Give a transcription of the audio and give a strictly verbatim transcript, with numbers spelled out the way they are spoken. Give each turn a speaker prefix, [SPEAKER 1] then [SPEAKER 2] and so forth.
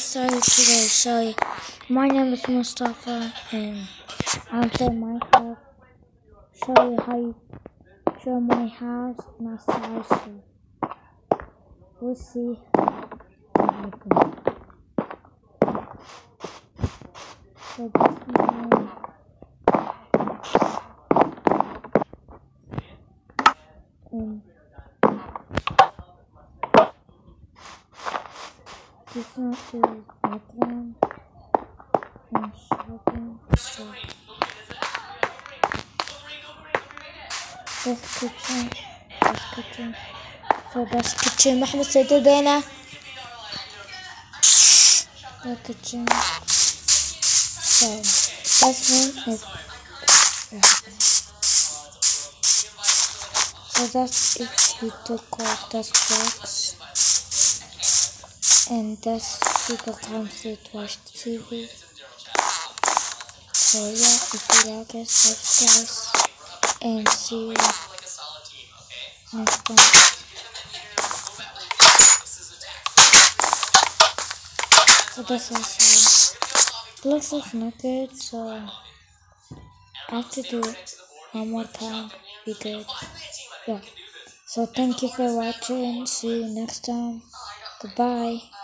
[SPEAKER 1] started today. So, my name is Mustafa, and I'm playing Minecraft. Show you how you show my house and outside. So, we'll see how it goes. So this is my and this one is bathroom and shopping. So that's kitchen. That's kitchen. So that's kitchen. محمد سيدود هنا. The kitchen. So this one is so that's if you took off this box, and this people come to watch the T V. So yeah, if you like it, subscribe and see you next time. So that's also looks like not good, so I have to do it one more time. Be good. Yeah. So thank you for watching. See you next time. Goodbye.